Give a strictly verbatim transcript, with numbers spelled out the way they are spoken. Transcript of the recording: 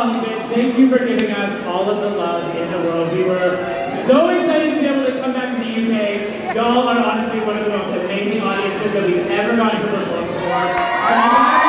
Oh, bitch, thank you for giving us all of the love in the world. We were so excited to be able to come back to the U K. Y'all are honestly one of the most amazing audiences that we've ever gotten to perform before.